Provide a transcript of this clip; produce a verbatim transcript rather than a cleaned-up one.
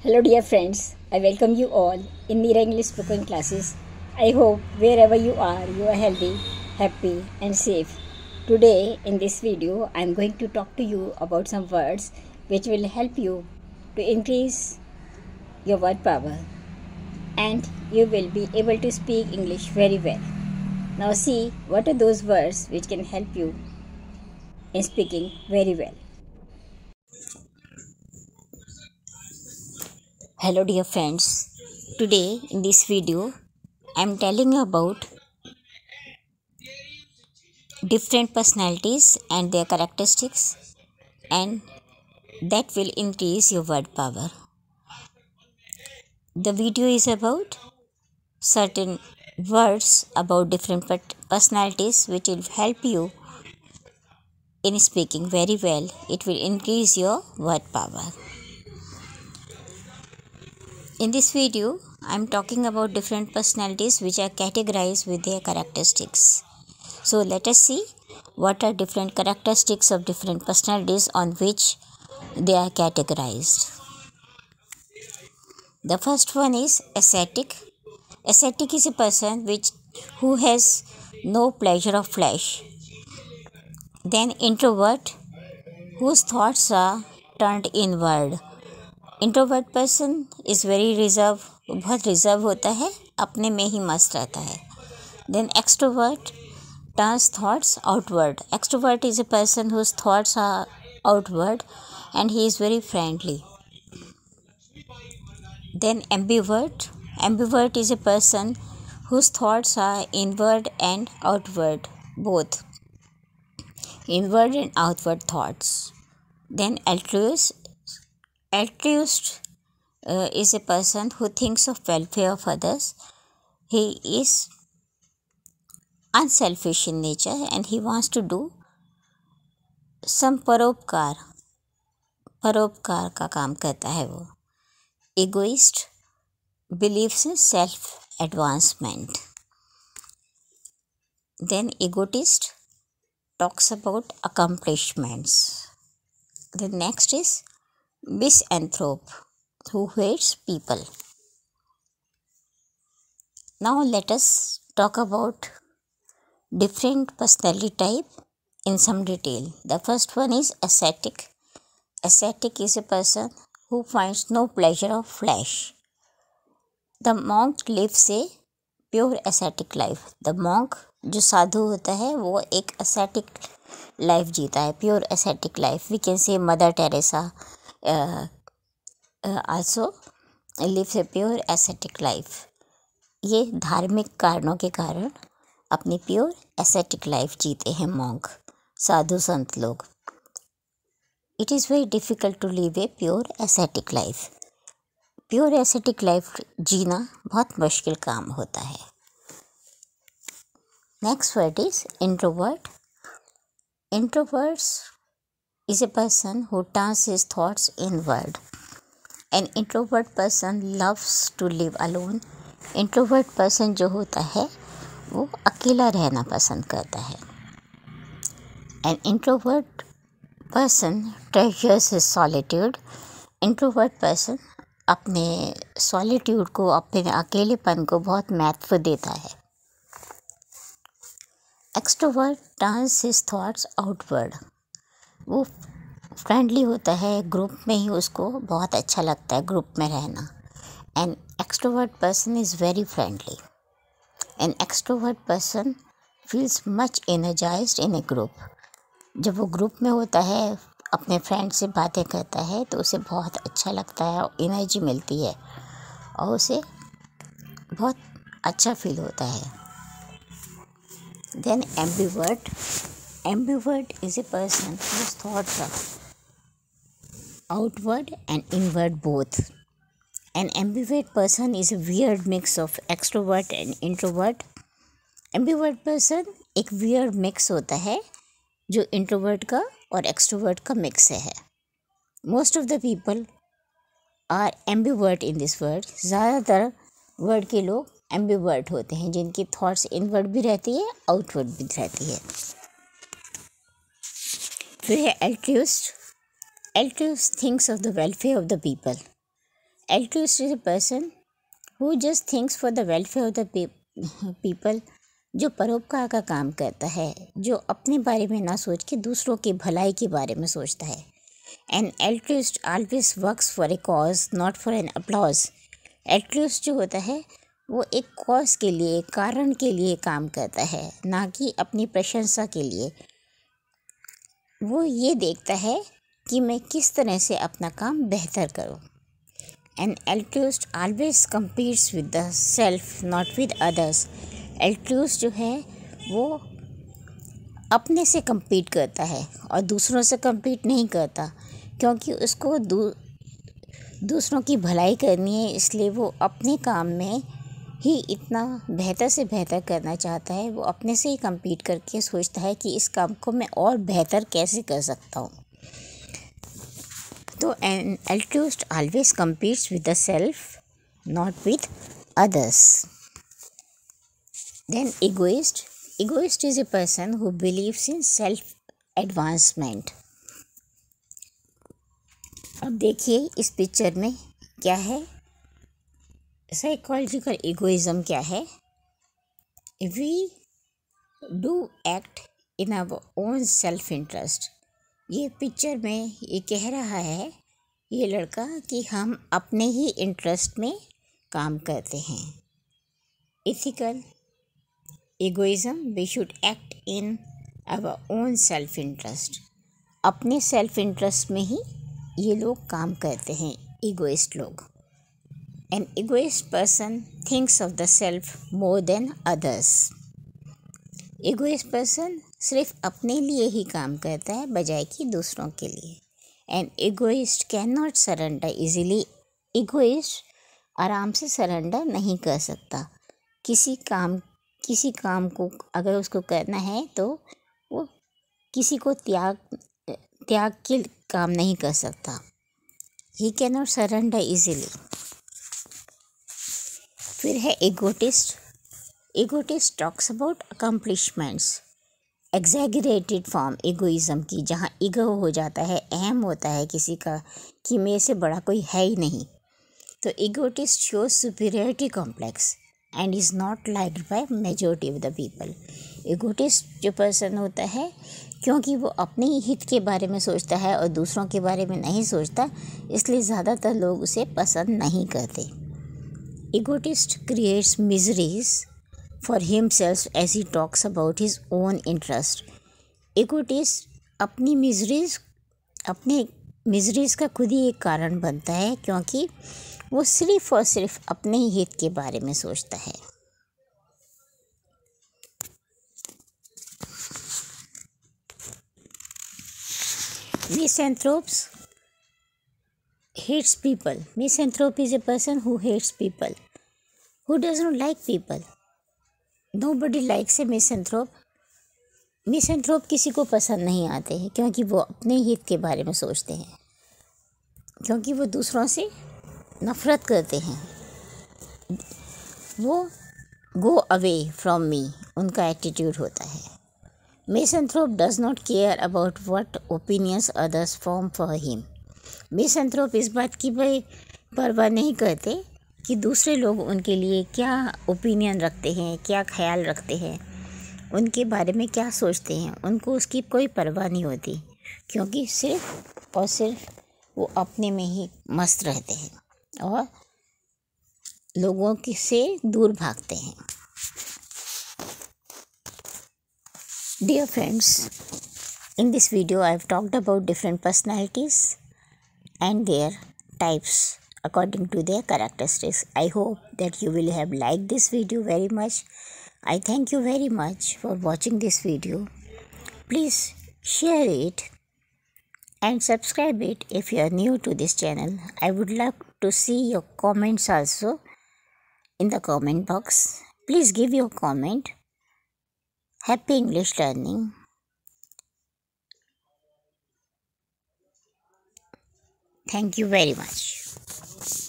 Hello, dear friends. I welcome you all in Meera English spoken classes. I hope wherever you are, you are healthy, happy, and safe. Today, in this video, I am going to talk to you about some words which will help you to increase your word power, and you will be able to speak English very well. Now, see what are those words which can help you in speaking very well. Hello, dear friends. Today, in this video, I am telling you about different personalities and their characteristics, and that will increase your word power. The video is about certain words about different personalities which will help you in speaking very well. It will increase your word power. In this video, I am talking about different personalities which are categorized with their characteristics. So let us see what are different characteristics of different personalities on which they are categorized. The first one is ascetic. Ascetic is a person which who has no pleasure of flesh. Then introvert, whose thoughts are turned inward. Introvert person is very reserve, बहुत reserve होता है, अपने में ही मस्त रहता है. Then extrovert turns thoughts outward. Extrovert is a person whose thoughts are outward and he is very friendly. Then ambivert. Ambivert is a person whose thoughts are inward and outward, both inward and outward thoughts. Then altruist. Altruist uh, is a person who thinks of welfare of others. He is unselfish in nature and he wants to do some परोपकार परोपकार का काम करता है वो. Egoist believes in self advancement. Then egotist talks about accomplishments. The next is misanthrope, who hates people. Now let us talk about different personality type in some detail. The first one is ascetic. Ascetic is a person who finds no pleasure of flesh. The monk lives a pure ascetic life. The monk जो साधु होता है वो एक ascetic life जीता है, pure ascetic life. We can say Mother Teresa uh, uh, also lives a pure ascetic life. ये धार्मिक कारणों के कारण अपनी प्योर एसेटिक लाइफ जीते हैं मॉन्क, साधु संत लोग. It is very difficult to live a pure ascetic life. Pure ascetic life जीना बहुत मुश्किल काम होता है. Next word is introvert. Introverts is a person who turns his thoughts inward. An introvert person loves to live alone. Introvert person जो होता है वो अकेला रहना पसंद करता है. An introvert person treasures his solitude. Introvert person अपने सॉलिट्यूड को, अपने अकेलेपन को बहुत महत्व देता है. Extrovert turns his thoughts outward. वो फ्रेंडली होता है, ग्रुप में ही उसको बहुत अच्छा लगता है ग्रुप में रहना. An extrovert person is very friendly. An extrovert person feels much energized in a group. जब वो ग्रुप में होता है, अपने फ्रेंड से बातें करता है तो उसे बहुत अच्छा लगता है और एनर्जी मिलती है और उसे बहुत अच्छा फील होता है. Then ambivert. Ambivert is a person whose thoughts are outward and inward both. An ambivert person is a weird mix of extrovert and introvert. Ambivert person एक weird mix होता है जो introvert का और extrovert का mix है. Most of the people are ambivert in this world. ज़्यादातर world के लोग ambivert होते हैं जिनकी thoughts inward भी रहती है, outward भी रहती है. फिर है altruist. Altruist thinks of the welfare of the people. altruist is a person who just thinks for the welfare of the people, जो परोपकार का काम करता है, जो अपने बारे में ना सोच के दूसरों की भलाई के बारे में सोचता है. An altruist always works for a cause, not for an applause. altruist जो होता है वो एक कॉज के लिए, कारण के लिए काम करता है, ना कि अपनी प्रशंसा के लिए. वो ये देखता है कि मैं किस तरह से अपना काम बेहतर करूं. An altruist always competes with the self, not with others. altruist जो है वो अपने से compete करता है और दूसरों से compete नहीं करता, क्योंकि उसको दू, दूसरों की भलाई करनी है. इसलिए वो अपने काम में ही इतना बेहतर से बेहतर करना चाहता है. वो अपने से ही compete करके सोचता है कि इस काम को मैं और बेहतर कैसे कर सकता हूँ. तो an altruist always competes with the self, not with others. Then egoist. Egoist is a person who believes in self advancement. अब देखिए इस पिक्चर में क्या है. साइकोलॉजिकल इगोइज्म क्या है. We do act in our own self interest. ये picture में ये कह रहा है ये लड़का कि हम अपने ही इंटरेस्ट में काम करते हैं. Ethical egoism, we should act in our own self interest. अपने सेल्फ इंटरेस्ट में ही ये लोग काम करते हैं, इगोइस्ट लोग. An egoist person thinks of the self more than others. Egoist person सिर्फ अपने लिए ही काम करता है बजाय कि दूसरों के लिए. An egoist cannot surrender easily. Egoist आराम से सरेंडर नहीं कर सकता. किसी काम किसी काम को अगर उसको करना है तो वो किसी को त्याग त्याग के काम नहीं कर सकता. He cannot surrender easily. फिर है egoist. Egoist talks about accomplishments. Exaggerated form egoism की, जहाँ ego हो जाता है, अहम होता है किसी का कि मेरे से बड़ा कोई है ही नहीं. तो egoist shows superiority complex and is not liked by majority of the people. egoist जो person होता है, क्योंकि वो अपने ही हित के बारे में सोचता है और दूसरों के बारे में नहीं सोचता, इसलिए ज़्यादातर लोग उसे पसंद नहीं करते. Egotist creates miseries for himself as he talks about his own interest. Egotist अपनी मिजरीज अपने मिजरीज का खुद ही एक कारण बनता है, क्योंकि वो सिर्फ और सिर्फ अपने ही हित के बारे में सोचता है. Misanthropes hates people. Misanthrope is a person who hates people, who does not like people. Nobody likes a misanthrope. मिसेंथ्रोप किसी को पसंद नहीं आते हैं, क्योंकि वो अपने हित के बारे में सोचते हैं, क्योंकि वो दूसरों से नफ़रत करते हैं. वो गो अवे फ्रॉम मी उनका एटीट्यूड होता है. Misanthrope does not care about what opinions others form for him. Misanthrope इस बात की भाई परवाह नहीं करते कि दूसरे लोग उनके लिए क्या ओपिनियन रखते हैं, क्या ख्याल रखते हैं, उनके बारे में क्या सोचते हैं. उनको उसकी कोई परवाह नहीं होती, क्योंकि सिर्फ और सिर्फ वो अपने में ही मस्त रहते हैं और लोगों के से दूर भागते हैं. Dear friends, in this video I have talked about different personalities and their types according to their characteristics. I hope that you will have liked this video very much. I thank you very much for watching this video. Please share it and subscribe it if you are new to this channel. I would love to see your comments also in the comment box. Please give your comment. Happy English learning. Thank you very much.